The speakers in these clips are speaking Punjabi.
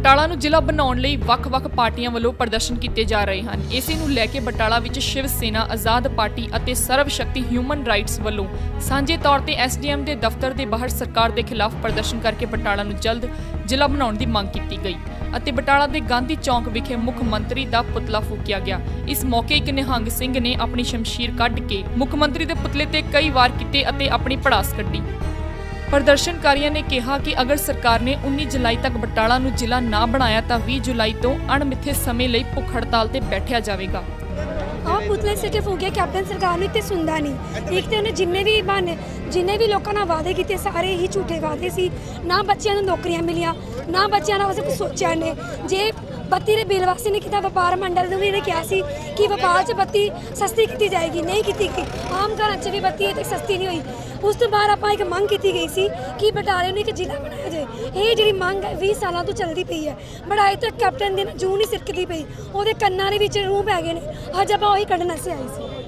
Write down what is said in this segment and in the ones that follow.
ਬਟਾਲਾ ਨੂੰ ਜ਼ਿਲ੍ਹਾ ਬਣਾਉਣ ਲਈ ਵੱਖ-ਵੱਖ ਪਾਰਟੀਆਂ ਵੱਲੋਂ ਪ੍ਰਦਰਸ਼ਨ ਕੀਤੇ ਜਾ ਰਹੇ ਹਨ। ਇਸੇ ਨੂੰ ਲੈ ਕੇ ਬਟਾਲਾ ਵਿੱਚ ਸ਼ਿਵ ਸੈਨਾ, ਆਜ਼ਾਦ ਪਾਰਟੀ ਅਤੇ ਸਰਵ ਸ਼ਕਤੀ ਹਿਊਮਨ ਰਾਈਟਸ ਵੱਲੋਂ ਸਾਂਝੇ ਤੌਰ ਤੇ ਐਸਡੀਐਮ ਦੇ ਦਫ਼ਤਰ ਦੇ ਬਾਹਰ ਸਰਕਾਰ ਦੇ ਖਿਲਾਫ ਪ੍ਰਦਰਸ਼ਨ ਕਰਕੇ ਬਟਾਲਾ ਨੂੰ ਜਲਦ ਜ਼ਿਲ੍ਹਾ ਬਣਾਉਣ ਦੀ ਮੰਗ ਕੀਤੀ ਗਈ ਅਤੇ ਬਟਾਲਾ ਦੇ ਗਾਂਧੀ ਚੌਂਕ ਵਿਖੇ ਮੁੱਖ ਮੰਤਰੀ ਦਾ ਪੁਤਲਾ ਫੂਕਿਆ ਗਿਆ। ਇਸ ਮੌਕੇ ਇੱਕ ਨਿਹੰਗ ਸਿੰਘ ਨੇ ਆਪਣੀ ਸ਼ਮਸ਼ੀਰ ਕੱਢ ਕੇ ਮੁੱਖ ਮੰਤਰੀ ਦੇ ਪੁਤਲੇ ਤੇ ਕਈ ਵਾਰ ਕੀਤੇ ਅਤੇ ਆਪਣੀ ਭੜਾਸ ਕੱਢੀ। ਪ੍ਰਦਰਸ਼ਨਕਾਰੀਆਂ ਨੇ ਕਿਹਾ ਕਿ ਅਗਰ ਸਰਕਾਰ ਨੇ 19 ਜੁਲਾਈ ਤੱਕ ਬਟਾਲਾ ਨੂੰ ਜ਼ਿਲ੍ਹਾ ਨਾ ਬਣਾਇਆ ਤਾਂ 20 ਜੁਲਾਈ ਤੋਂ ਅਣਮਿੱਥੇ ਸਮੇਂ ਲਈ ਭੁੱਖ ਹੜਤਾਲ ਤੇ ਬੈਠਿਆ ਜਾਵੇਗਾ। पुतले सिक्के फूके कैप्टन सरकार ने इतने सुनता नहीं। एक तो उन्हें जिन्ने भी लोगों ने वादे किए सारे ही झूठे वादे सी। ना बच्चों को नौकरियां मिलियां, ना बच्चों ने कुछ सोचा ने। जे बत्ती के बिल वास्ते ने किया, व्यापार मंडल ने भी इन्हें कहा सी कि व्यापार च बत्ती सस्ती की जाएगी, नहीं की गई। आम घर च भी बत्ती अजे तक सस्ती नहीं हुई। उस तो बाद आप एक मंग की गई सी कि बटाले में एक जिला बनाया जाए। ये जी मंग है 20 सालों तो चलती पई है, बट अजे तक कैप्टन के जूं नहीं सिरकती पई। वो कन्ना के रूह पै गए ने। अज आप ਉਹੀ ਕੱਢਣ ਸੇ ਆਈ ਸੀ।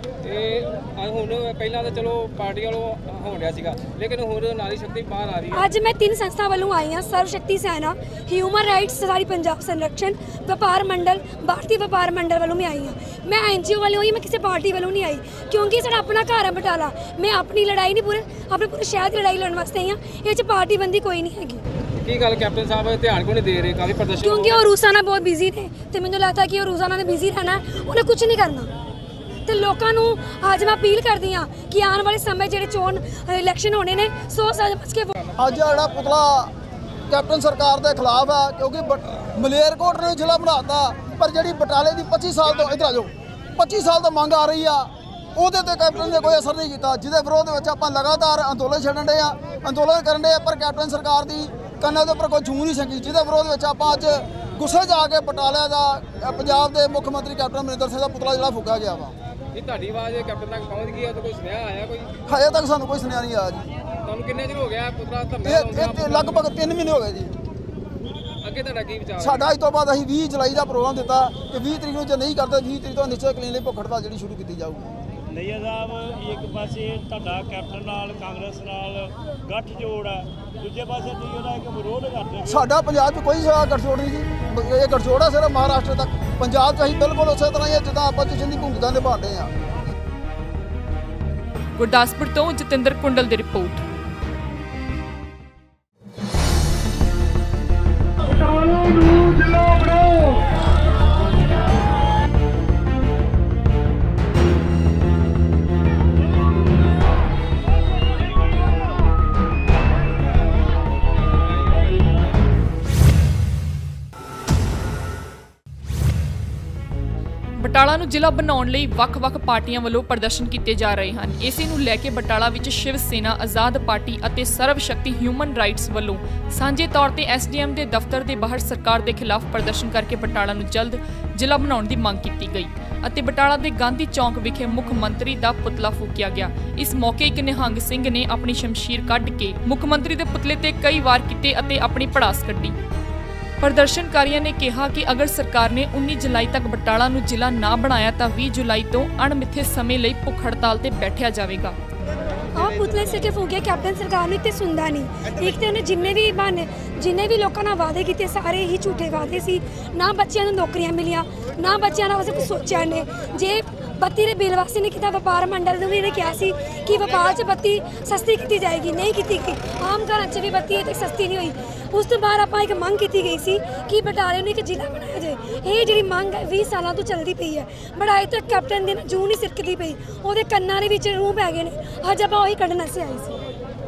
ਹੁਣ ਪਹਿਲਾਂ ਤਾਂ ਚਲੋ ਪਾਰਟੀ ਵਾਲੋਂ ਹੋਣ ਰਿਹਾ ਸੀਗਾ, ਲੇਕਿਨ ਹੁਣ ਨਾਰੀ ਸ਼ਕਤੀ ਬਾਹਰ ਆ ਰਹੀ ਹੈ। ਅੱਜ ਮੈਂ 3 ਸੰਸਥਾ ਵੱਲੋਂ ਆਈ ਹਾਂ, Sarv Shakti Sena, human rights society Punjab ਸੰਰक्षण, व्यापार मंडल, भारतीय व्यापार मंडल वालों में आई हाँ। मैं एनजीओ वाली हुई, मैं किसी पार्टी वालों नहीं आई, क्योंकि साਡਾ अपना घर है बटाला। मैं अपनी लड़ाई नहीं अपने पूरे शहर की लड़ाई लड़न वास्ते आई हाँ। ये पार्टी बंदी कोई नहीं हैगी। ਕੀ ਗੱਲ ਕੈਪਟਨ ਸਾਹਿਬ ਧਿਆਨ ਕਿਉਂ ਨਹੀਂ ਦੇ ਰਹੇ? ਕਾਫੀ ਪ੍ਰਦਰਸ਼ਨ क्योंकि वो रूसा ਨਾਲ बहुत बिजी थे ਤੇ ਮੈਨੂੰ ਲੱਗਦਾ ਕਿ ਉਹ ਰੂਸਾ ਨਾਲ ਬਿਜ਼ੀ ਰਹਿਣਾ, ਉਹਨੇ ਕੁਝ ਨਹੀਂ ਕਰਨਾ। ਤੇ ਲੋਕਾਂ ਨੂੰ ਅੱਜ ਮੈਂ ਅਪੀਲ ਕਰਦੀ ਹਾਂ ਕਿ ਆਉਣ ਵਾਲੇ ਸਮੇਂ ਜਿਹੜੇ ਚੋਣ ਇਲੈਕਸ਼ਨ ਹੋਣੇ ਨੇ, ਸੋਚ ਸਮਝ ਕੇ ਅੱਜ ਜਿਹੜਾ ਪੁਤਲਾ ਕੈਪਟਨ ਸਰਕਾਰ ਦੇ ਖਿਲਾਫ ਹੈ, ਕਿਉਂਕਿ ਮਲੇਰਕੋਟ ਨੇ ਜ਼ਿਲ੍ਹਾ ਬਣਾਤਾ, ਪਰ ਜਿਹੜੀ ਬਟਾਲੇ ਦੀ 25 ਸਾਲ ਤੋਂ ਇੱਧਰ ਆ ਜਾਓ 25 ਸਾਲ ਤੋਂ ਮੰਗ ਆ ਰਹੀ ਆ, ਉਹਦੇ ਤੇ ਕੈਪਟਨ ਨੇ ਕੋਈ ਅਸਰ ਨਹੀਂ ਕੀਤਾ, ਜਿਹਦੇ ਵਿਰੋਧ ਵਿੱਚ ਆਪਾਂ ਲਗਾਤਾਰ ਅੰਦੋਲਨ ਛੱਡਣ ਦੇ ਆ, ਅੰਦੋਲਨ ਕਰਨ ਦੇ ਆ, ਪਰ ਕੈਪਟਨ ਸਰਕਾਰ ਦੀ ਕੰਨਾਂ ਦੇ ਉੱਪਰ ਕੋਈ ਜੂੰ ਨਹੀਂ ਸਕੀ, ਜਿਹਦੇ ਵਿਰੋਧ ਵਿੱਚ ਆਪਾਂ ਅੱਜ ਗੁੱਸੇ ਜਾ ਕੇ ਬਟਾਲੇ ਦਾ ਪੰਜਾਬ ਦੇ ਮੁੱਖ ਮੰਤਰੀ ਕੈਪਟਨ ਅਮਰਿੰਦਰ ਸਿੰਘ ਦਾ ਪੁਤਲਾ ਜਿਹੜਾ ਫੂਕਿਆ ਗਿਆ ਵਾ। ਇਹ ਤੁਹਾਡੀ ਆਵਾਜ਼ ਕੈਪਟਨ ਤੱਕ ਪਹੁੰਚ ਗਈ ਹੈ ਤਾਂ ਕੋਈ ਸੁਨੇਹਾ ਆਇਆ? ਕੋਈ ਹਜੇ ਤੱਕ ਸਾਨੂੰ ਕੋਈ ਸੁਨੇਹਾ ਨਹੀਂ ਆਇਆ ਜੀ। ਤੁਹਾਨੂੰ ਕਿੰਨੇ ਚਿਰ ਹੋ ਗਿਆ ਪੁਤਲਾ ਧਰਨਾ ਇਹ ਲਗਭਗ 3 ਮਹੀਨੇ ਹੋ ਗਏ ਜੀ। ਅੱਗੇ ਤੁਹਾਡਾ ਕੀ ਵਿਚਾਰ? ਸਾਡਾ ਅੱਜ ਤੋਂ ਬਾਅਦ ਅਸੀਂ 20 ਜੁਲਾਈ ਦਾ ਪ੍ਰੋਗਰਾਮ ਦਿੱਤਾ ਕਿ 20 ਤਰੀਕ ਨੂੰ ਜੇ ਨਹੀਂ ਕਰਦੇ 20 ਤਰੀਕ ਤੋਂ ਨਿਸ਼ਚਿਤ ਕਲੀਨ ਲਈ ਭੁੱਖ ਹੜਤਾਲ ਜਿਹੜੀ ਸ਼ੁਰੂ ਕੀਤੀ ਜਾਊਗੀ। ਨਈਆ ਸਾਹਿਬ, ਇੱਕ ਪਾਸੇ ਤੁਹਾਡਾ ਕੈਪਟਨ ਨਾਲ ਕਾਂਗਰਸ ਨਾਲ ਗੱਠਜੋੜ ਹੈ, ਦੂਜੇ ਪਾਸੇ ਤੁਸੀਂ ਉਹਦਾ ਇੱਕ ਵਿਰੋਧ ਕਰਦੇ ਹੋ। ਸਾਡਾ ਪੰਜਾਬ 'ਚ ਕੋਈ ਗੱਠਜੋੜ ਨਹੀਂ ਜੀ। ਇਹ ਗੱਠਜੋੜ ਹੈ ਸਿਰਫ ਮਹਾਰਾਸ਼ਟਰ ਤੱਕ। ਪੰਜਾਬ 'ਚ ਅਸੀਂ ਬਿਲਕੁਲ ਉਸੇ ਤਰ੍ਹਾਂ ਹੀ ਜਿੱਦਾਂ ਆਪੋਜੀਸ਼ਨ ਦੀ ਭੂਮਿਕਾ ਨਿਭਾਉਂਦੇ ਹਾਂ। ਗੁਰਦਾਸਪੁਰ ਤੋਂ ਜਤਿੰਦਰ ਕੁੰਡਲ ਦੀ ਰਿਪੋਰਟ। ਬਟਾਲਾ ਨੂੰ ਜ਼ਿਲ੍ਹਾ ਬਣਾਉਣ ਲਈ ਵੱਖ-ਵੱਖ ਪਾਰਟੀਆਂ ਵੱਲੋਂ ਪ੍ਰਦਰਸ਼ਨ ਕੀਤੇ ਜਾ ਰਹੇ ਹਨ। ਇਸੇ ਨੂੰ ਲੈ ਕੇ ਬਟਾਲਾ ਵਿੱਚ ਸ਼ਿਵ ਸੈਨਾ, ਆਜ਼ਾਦ ਪਾਰਟੀ ਅਤੇ ਸਰਵ ਸ਼ਕਤੀ ਹਿਊਮਨ ਰਾਈਟਸ ਵੱਲੋਂ ਸਾਂਝੇ ਤੌਰ ਤੇ ਐਸਡੀਐਮ ਦੇ ਦਫ਼ਤਰ ਦੇ ਬਾਹਰ ਸਰਕਾਰ ਦੇ ਖਿਲਾਫ ਪ੍ਰਦਰਸ਼ਨ ਕਰਕੇ ਬਟਾਲਾ ਨੂੰ ਜਲਦ ਜ਼ਿਲ੍ਹਾ ਬਣਾਉਣ ਦੀ ਮੰਗ ਕੀਤੀ ਗਈ ਅਤੇ ਬਟਾਲਾ ਦੇ ਗਾਂਧੀ ਚੌਂਕ ਵਿਖੇ ਮੁੱਖ ਮੰਤਰੀ ਦਾ ਪੁਤਲਾ ਫੂਕਿਆ ਗਿਆ। ਇਸ ਮੌਕੇ ਇੱਕ ਨਿਹੰਗ ਸਿੰਘ ਨੇ ਆਪਣੀ ਸ਼ਮਸ਼ੀਰ ਕੱਢ ਕੇ ਮੁੱਖ ਮੰਤਰੀ ਦੇ ਪੁਤਲੇ ਤੇ ਕਈ ਵਾਰ ਕੀਤੇ ਅਤੇ ਆਪਣੀ ਭੜਾਸ ਕੱਢੀ। ਪ੍ਰਦਰਸ਼ਨਕਾਰੀਆਂ ਨੇ ਕਿਹਾ ਕਿ ਅਗਰ ਸਰਕਾਰ ਨੇ 19 ਜੁਲਾਈ ਤੱਕ ਬਟਾਲਾ ਨੂੰ ਜ਼ਿਲ੍ਹਾ ਨਾ ਬਣਾਇਆ ਤਾਂ 20 ਜੁਲਾਈ ਤੋਂ ਅਣਮਿੱਥੇ ਸਮੇਂ ਲਈ ਭੁੱਖ ਹੜਤਾਲ ਤੇ ਬੈਠਿਆ ਜਾਵੇਗਾ। पुतले सिक्के फूके कैप्टन सरकार ने इतने सुनता नहीं। एक तो उन्हें जिन्ने भी लोगों ने वादे किए सारे ही झूठे वादे सी। ना बच्चों को नौकरियां मिलियां, ना बच्चों ने कुछ सोचा ने। जे बत्ती के बिल वास्ते ने किया, व्यापार मंडल ने भी इन्हें कहा सी कि व्यापार च बत्ती सस्ती की जाएगी, नहीं की गई। आम घर च भी बत्ती अजे तक सस्ती नहीं हुई। उस तो बाद आप एक मंग की गई सी कि बटाले में एक जिला बनाया जाए। ये जी मंग है 20 सालों तो चलती पई है, बट अजे तक कैप्टन के जूं नहीं सिरकती पई। वो कन्ना के रूह पै गए ने। अज आप ਉਹੀ ਕੱਢਣ ਸੇ ਆਈ ਸੀ।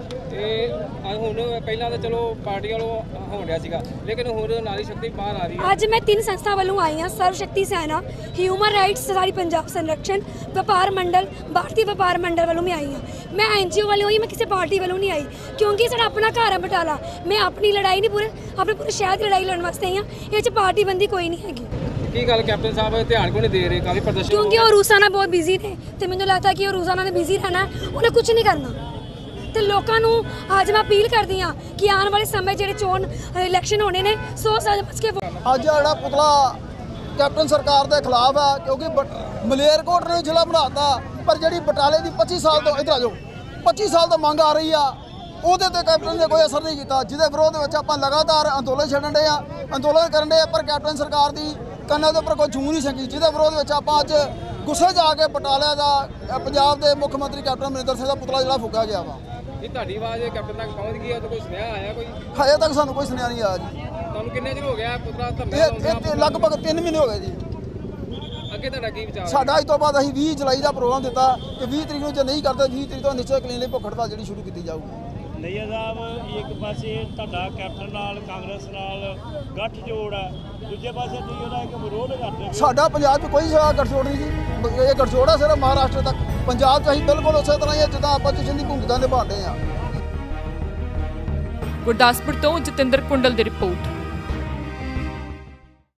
ਹੁਣ ਪਹਿਲਾਂ ਤਾਂ ਚਲੋ ਪਾਰਟੀ ਵਾਲੋਂ ਹੋਣ ਰਿਹਾ ਸੀਗਾ, ਲੇਕਿਨ ਹੁਣ ਨਾਰੀ ਸ਼ਕਤੀ ਬਾਹਰ ਆ ਰਹੀ ਹੈ। ਅੱਜ ਮੈਂ 3 ਸੰਸਥਾ ਵੱਲੋਂ ਆਈ ਹਾਂ, Sarv Shakti Sena, human rights society Punjab ਸੰਰक्षण, व्यापार मंडल, भारतीय व्यापार मंडल वालों में आई हाँ। मैं एनजीओ वाली हुई, मैं किसी पार्टी वालों नहीं आई, क्योंकि साਡਾ अपना घर है बटाला। मैं अपनी लड़ाई नहीं अपने पूरे शहर की लड़ाई लड़न वास्ते आई हाँ। ये पार्टी बंदी कोई नहीं हैगी। ਕੀ ਗੱਲ ਕੈਪਟਨ ਸਾਹਿਬ ਧਿਆਨ ਕਿਉਂ ਨਹੀਂ ਦੇ ਰਹੇ? ਕਾਫੀ ਪ੍ਰਦਰਸ਼ਨ क्योंकि वो रूसा ਨਾਲ बहुत बिजी थे ਤੇ ਮੈਨੂੰ ਲੱਗਦਾ ਕਿ ਉਹ ਰੂਸਾ ਨਾਲ ਬਿਜ਼ੀ ਰਹਿਣਾ, ਉਹਨੇ ਕੁਝ ਨਹੀਂ ਕਰਨਾ। ਤੇ ਲੋਕਾਂ ਨੂੰ ਅੱਜ ਮੈਂ ਅਪੀਲ ਕਰਦੀ ਹਾਂ ਕਿ ਆਉਣ ਵਾਲੇ ਸਮੇਂ ਜਿਹੜੇ ਚੋਣ ਇਲੈਕਸ਼ਨ ਹੋਣੇ ਨੇ, ਸੋਚ ਸਮਝ ਕੇ ਅੱਜ ਜਿਹੜਾ ਪੁਤਲਾ ਕੈਪਟਨ ਸਰਕਾਰ ਦੇ ਖਿਲਾਫ ਹੈ, ਕਿਉਂਕਿ ਮਲੇਰਕੋਟ ਨੇ ਜ਼ਿਲ੍ਹਾ ਬਣਾਤਾ, ਪਰ ਜਿਹੜੀ ਬਟਾਲੇ ਦੀ 25 ਸਾਲ ਤੋਂ ਇੱਧਰ ਆ ਜਾਓ 25 ਸਾਲ ਤੋਂ ਮੰਗ ਆ ਰਹੀ ਆ, ਉਹਦੇ ਤੇ ਕੈਪਟਨ ਨੇ ਕੋਈ ਅਸਰ ਨਹੀਂ ਕੀਤਾ, ਜਿਹਦੇ ਵਿਰੋਧ ਵਿੱਚ ਆਪਾਂ ਲਗਾਤਾਰ ਅੰਦੋਲਨ ਛੱਡਣ ਦੇ ਆ, ਅੰਦੋਲਨ ਕਰਨ ਦੇ, ਪਰ ਕੈਪਟਨ ਸਰਕਾਰ ਦੀ ਕੰਨਾਂ ਦੇ ਉੱਪਰ ਕੋਈ ਜੂੰ ਨਹੀਂ ਸਕੀ, ਜਿਹਦੇ ਵਿਰੋਧ ਵਿੱਚ ਆਪਾਂ ਅੱਜ ਗੁੱਸੇ 'ਚ ਆ ਕੇ ਬਟਾਲਾ ਦਾ ਪੰਜਾਬ ਦੇ ਮੁੱਖ ਮੰਤਰੀ ਕੈਪਟਨ ਅਮਰਿੰਦਰ ਸਿੰਘ ਦਾ ਪੁਤਲਾ ਜਿਹੜਾ ਫੂਕਿਆ ਗਿਆ ਵਾ। ਇਹ ਤੁਹਾਡੀ ਆਵਾਜ਼ ਕੈਪਟਨ ਤੱਕ ਪਹੁੰਚ ਗਈ ਹੈ ਤਾਂ ਕੋਈ ਸੁਨੇਹਾ ਆਇਆ ਕੋਈ? ਹਜੇ ਤੱਕ ਸਾਨੂੰ ਕੋਈ ਸੁਨੇਹਾ ਨਹੀਂ ਆਇਆ ਜੀ। ਤੁਹਾਨੂੰ ਕਿੰਨੇ ਚਿਰ ਹੋ ਗਿਆ ਪੁੱਤਰਾ ਧਰਨੇ ਇਹ ਲਗਭਗ 3 ਮਹੀਨੇ ਹੋ ਗਏ ਜੀ। ਅੱਗੇ ਤੁਹਾਡਾ ਕੀ ਵਿਚਾਰ? ਸਾਡਾ ਅੱਜ ਤੋਂ ਬਾਅਦ ਅਸੀਂ 20 ਜੁਲਾਈ ਦਾ ਪ੍ਰੋਗਰਾਮ ਦਿੱਤਾ ਕਿ 20 ਤਰੀਕ ਨੂੰ ਜੇ ਨਹੀਂ ਕਰਦੇ 20 ਤਰੀਕ ਤੋਂ ਨਿਸ਼ਚਿਤ ਕਲੀਨ ਲਈ ਭੁੱਖ ਹੜਤਾਲ ਜਿਹੜੀ ਸ਼ੁਰੂ ਕੀਤੀ ਜਾਊਗੀ। ਨਈਆ ਸਾਹਿਬ, ਇੱਕ ਪਾਸੇ ਤੁਹਾਡਾ ਕੈਪਟਨ ਨਾਲ ਕਾਂਗਰਸ ਨਾਲ ਗੱਠਜੋੜ ਹੈ, ਦੂਜੇ ਪਾਸੇ ਤੁਸੀਂ ਉਹਦਾ ਇੱਕ ਵਿਰੋਧ ਕਰਦੇ ਹੋ। ਸਾਡਾ ਪੰਜਾਬ 'ਚ ਕੋਈ ਗੱਠਜੋੜ ਨਹੀਂ ਜੀ, ਇਹ ਗੱਠਜੋੜ ਹੈ ਸਿਰਫ ਮਹਾਰਾਸ਼ਟਰ ਤੱਕ। ਪੰਜਾਬ 'ਚ ਅਸੀਂ ਬਿਲਕੁਲ ਉਸੇ ਤਰ੍ਹਾਂ ਹੀ ਹੈ ਜਿੱਦਾਂ ਆਪੋਜੀਸ਼ਨ ਦੀ ਭੂਮਿਕਾ ਨਿਭਾਉਂਦੇ ਹਾਂ। ਗੁਰਦਾਸਪੁਰ ਤੋਂ ਜਤਿੰਦਰ ਕੁੰਡਲ ਦੀ ਰਿਪੋਰਟ।